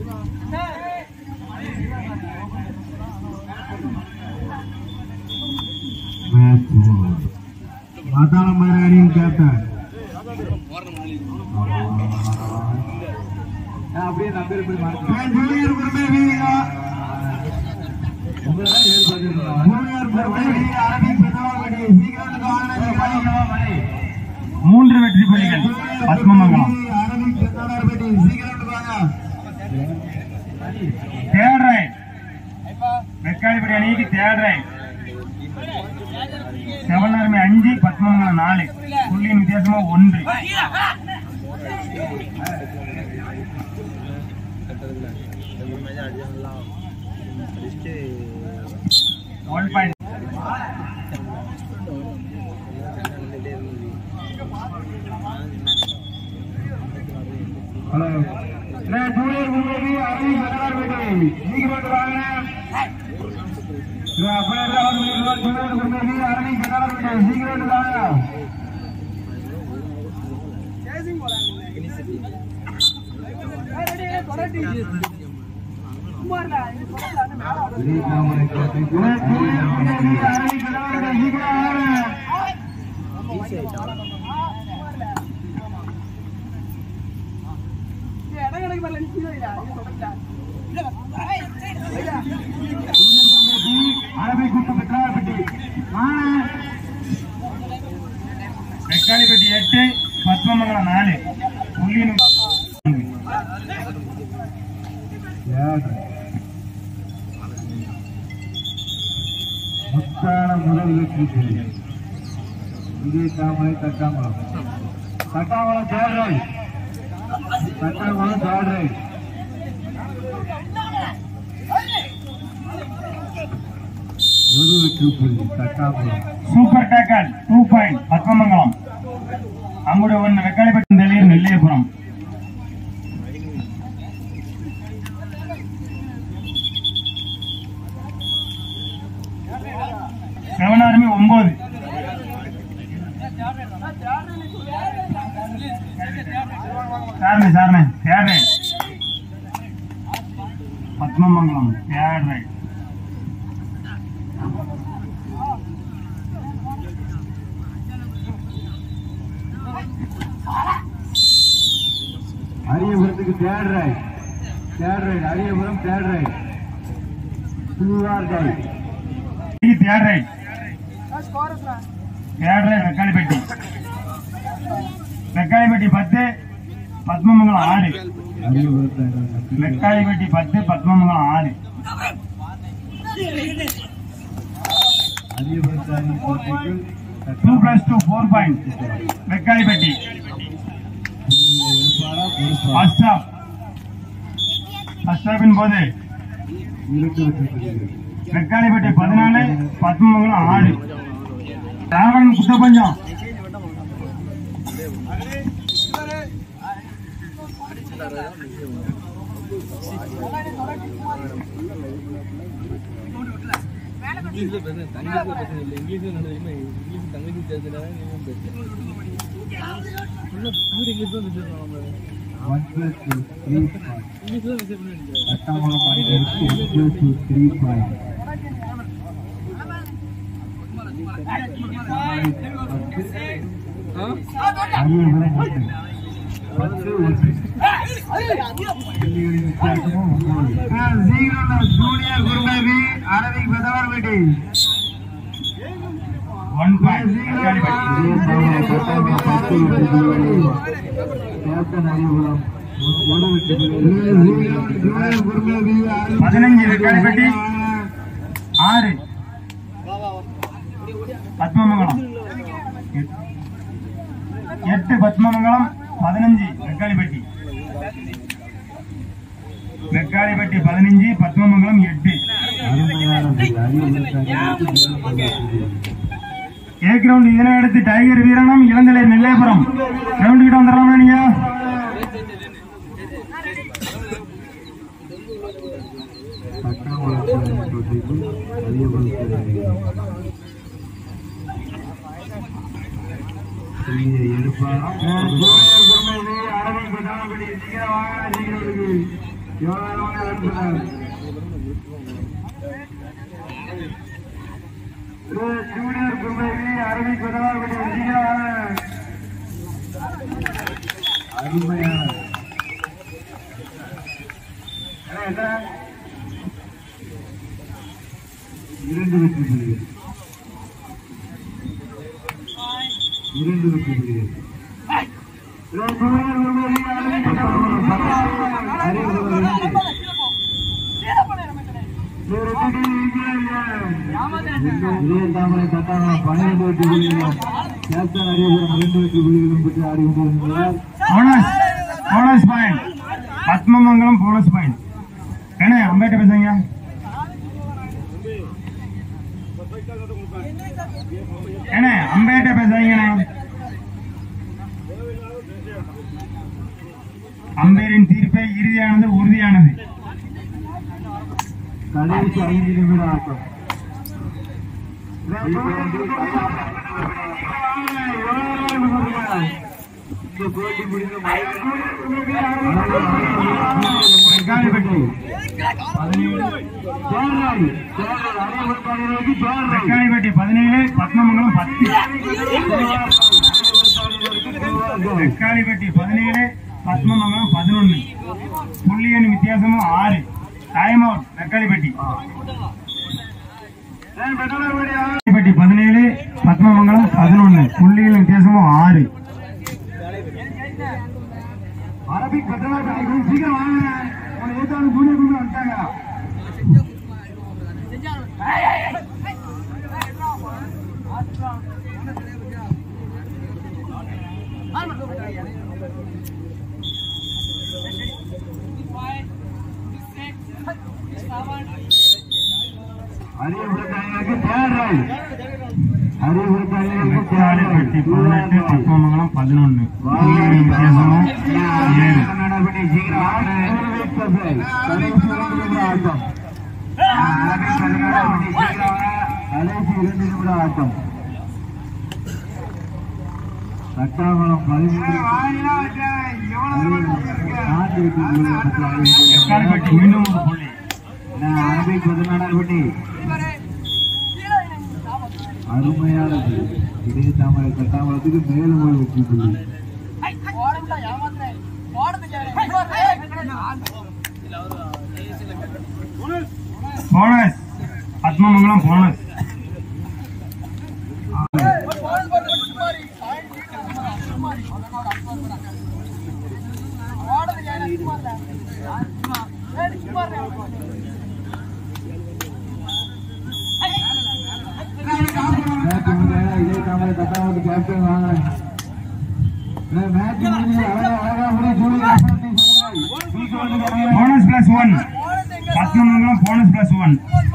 Matala Marani captain. மூன்று வெற்றி புள்ளிகள் பத்மமங்கலம். தேர்ட் ரைட் வெக்காளிப்படி அணிக்கு தேர்ட் ரைட். செவனார்மி 5 பத்மமங்கலம் 4. புள்ளியின் வித்தியாசமா 1. Hello. Nah, junior Bumbi hari benar betul. Ini berterangnya. Nah, benar junior Bumbi hari benar betul. Ini berterangnya. Vekkalipatti 8 Padmamangalam 4. புள்ளியின் முத்தான முதல் வெற்றி இங்கே தாமரை தட்டாமலம் தேர்ரை தட்டாமலம் தேர்ரை ஒரு வெற்றி புள்ளி தட்டாமலம். Super tackle 2 point Padmamangalam. அங்குடைய 1 வெக்காளிப்பட்டி தெளியர் நெல்லையபுரம். செவனார்மி 9. சாரணை third raid Padmamangalam third raid. அரியபுரத்துக்கு third raid Ariyapuram third raid. Third raid Vekkalipatti 10 Padmamangalam 6. Vekkalipatti 10 Padmamangalam 6. அரியபுரத்து 2+2 4 பாயிண்ட் வெக்காளிப்பட்டி. ஃபர்ஸ்ட் ஹாஃபின் போது வெக்காளிப்பட்டி 14 பத்மமங்கலம் 6. ராவணன் குத்தப்பஞ்சம் ஜூனியர் குருமேவி அரவிந்த் பெதவர்பேட்டை 1 பாயிண்ட் கேப்டன் அரியபுரம் 15 வெக்காளிப்பட்டி 6 பத்மமங்கலம் 8 பத்மமங்கலம் 15 வெக்காளிப்பட்டி 15 பத்மமங்கலம் 8. ஏ கிரவுண்ட் இதனை அடுத்து டைகர் வீரனம் இளந்தலை நெல்லையபுரம் கிரவுண்ட் கிட்ட வந்துடலாமா நீங்க? ஜூனியர் குருமேவி அருவி பதினாறு அருமையான இரண்டு வெற்றி புள்ளிகள் தாமரை கட்டாளம் 12 வெற்றி புள்ளிகளும் கேப்டன் அரியபுரம் 2 வெற்றி புள்ளிகளும் பெற்று ஆடிக்கொண்டிருக்கிறார். Bonus point Padmamangalam bonus point. ஏன்னா அம்பேட்ட பேசுங்க. ஏன்னா அம்பேட்ட பேசுறீங்கண்ணே. அம்பேரின் தீர்ப்பை இறுதியானது உறுதியானது. கடைசி 5 நிமிட ஆட்டம். இந்த போட்டி முடிந்த வெக்காளிப்பட்டி 17 பத்மமங்கலம் 10. வெக்காளிப்பட்டி 17 பத்மமங்கலம் 11. புள்ளியணி வித்தியாசமும் 6. Time out. வெக்காளிப்பட்டி 17 பத்மமங்கலம் 11. புள்ளியின் வித்தியாசமும் 6. அரபிக் பத்திரமா சீக்கிரம் வாங்க. ஏதாவது கூடிய கொண்டு வந்துட்டாங்க. அரியபுரத்தாளிகளுக்கு தேர்தல். அரியபுரத்தாளிகளுக்கு வெக்காளிப்பட்டி 18 பத்மமங்கலம் 11. புள்ளியின் வித்தியாசமும் 7. ஆட்டம் கட்டாமலம் 13 வெக்காளிப்பட்டி மீண்டும் ஒரு புள்ளி. அரபிக் 14 அருமையானது. இதே தாமரை கட்டாமலத்துக்கு மேலும் ஒரு வெற்றி புள்ளி. Bonus Padmamangalam bonus. இதே தாமரை கட்டாமலுக்கு கேப்டன் வாங்க. Bonus plus 1 Padmamangalam bonus plus 1.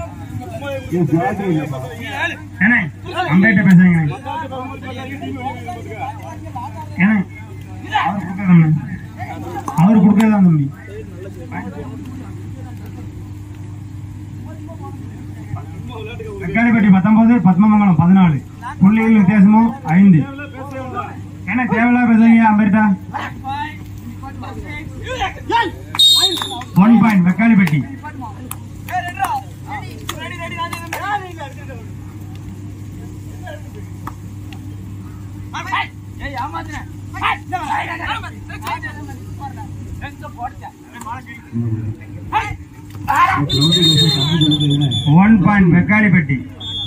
ஏன்னா அம்பேட்ட பேசுறீங்க. ஏன்னா அவர் கொடுக்கறதான் தம்பி. வெக்காளிப்பட்டி 19 பத்மமங்கலம் 14. புள்ளிகள் வித்தியாசமும் 5. ஏன்னா தேவையில்லா பேசுறீங்க அம்பேட்டா. 1 point Vekkalipatti. One point Vekkalipatti.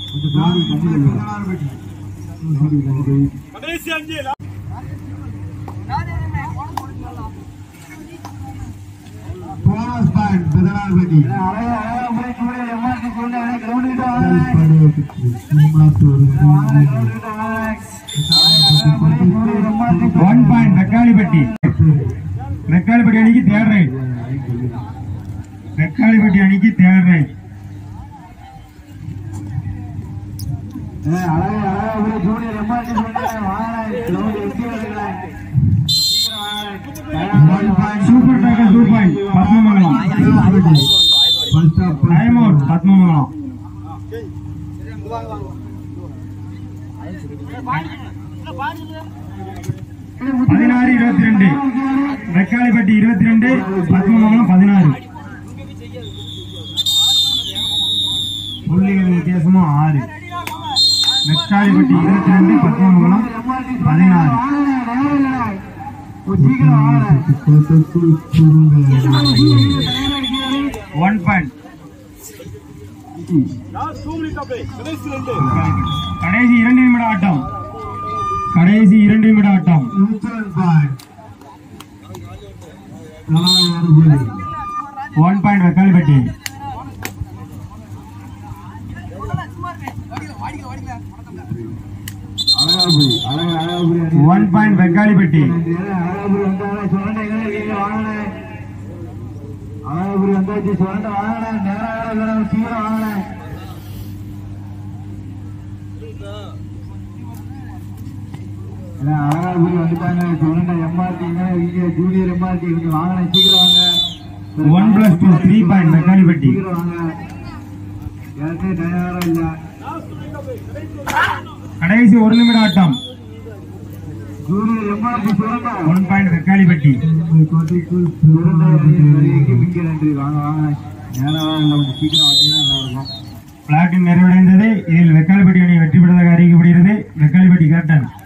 Bonus point 14 one point Vekkalipatti. Vekkalipatti அணிக்கு தேர்ட் ரைட். வெக்காளிப்பட்டி அணிக்கு third raid. Super tackle 2 point Padmamangalam. Time out Padmamangalam. பதினாறு 22 வெக்காளிப்பட்டி 22 பத்மமங்கலம் 16. வெக்காளிப்பட்டி 22 பத்மமங்கலம் 16 1 பாயிண்ட் கடைசி 2 நிமிட ஆட்டம் கடைசி 2 நிமிட ஆட்டம் 1 பாயிண்ட் வெக்காளிப்பட்டி 1 பாயிண்ட் வெக்காளிப்பட்டி அழகுபுரி வந்தாச்சு சுரண்ட வாங்கினேன் நேரம் சீக்கிரம் வாங்கினேன் அழகாபுரி வந்துட்டாங்க சுரண்ட எம்ஆர்டி இங்க ஜூனியர் எம்ஆர்டி இங்க வாங்கினேன் சீக்கிரம் வாங்க 1+2 3 பாயிண்ட் வெக்காளிப்பட்டி சீக்கிரம் வாங்க எனக்கு நேரம் இல்ல கடைசி 1 நிமிட ஆட்டம் ஜூனியர் எம்ஆர்டி சுரண்ட 1 பாயிண்ட் வெக்காளிப்பட்டி மிக்க நன்றி வாங்க வாங்க நேரம் இல்லை கொஞ்சம் சீக்கிரம் வந்தீங்கன்னா நல்லா இருக்கும் பிளாட்டின் நிறைவடைந்தது. இதில் வெக்காளிப்பட்டி அணி வெற்றி பெற்றதாக அறிவிக்கப்படுகிறது. வெக்காளிப்பட்டி கேப்டன்